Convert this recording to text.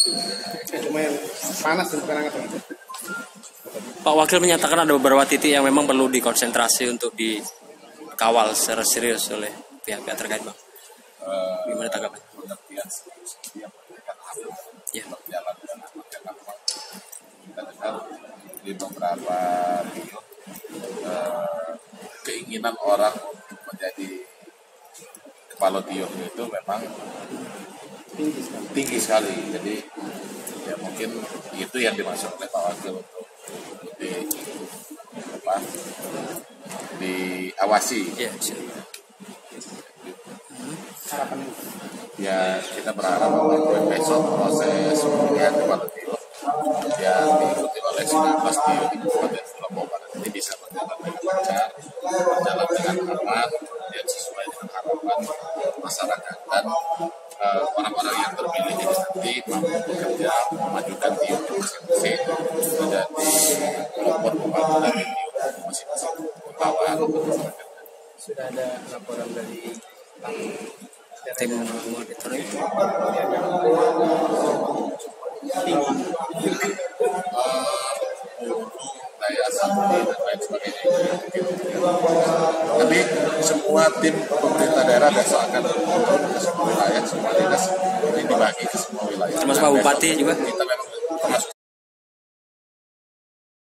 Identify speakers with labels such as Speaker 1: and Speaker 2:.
Speaker 1: Lumayan panas sekarang itu.
Speaker 2: Pak Wakil menyatakan ada beberapa titik yang memang perlu dikonsentrasi untuk dikawal secara serius oleh pihak-pihak terkait, Bang. Gimana tanggapan?
Speaker 3: Pengertian setiap penegakan HAM
Speaker 2: Ya.
Speaker 3: berjalan dengan kita dengar di beberapa video keinginan orang untuk menjadi kepala tiung itu memang tinggi sekali. Jadi ya mungkin itu yang dimaksud oleh Pak Wakil untuk diawasi.
Speaker 2: Ya,
Speaker 1: Harapan
Speaker 3: Ya kita berharap bahwa besok proses pemilihan kepala tiung yang diikuti oleh 19 tiung di Kabupaten Pulau Barat ini bisa berjalan dengan lancar, berjalan dengan aman, dan sesuai dengan harapan masyarakat dan orang-orang yang terpilih ini nanti mampu bekerja memajukan tiung masing-masing menjadi pelopor pembangunan di tiung masing-masing kepulauan masyarakat.
Speaker 1: sudah ada laporan dari
Speaker 2: tim monitoring.
Speaker 3: Daya santri dan lain sebagainya tapi semua tim pemerintah daerah besok akan turun ke semua wilayah, semua dinas ini dibagi ke semua wilayah.
Speaker 2: Termasuk Pak Bupati juga?
Speaker 3: Kita memang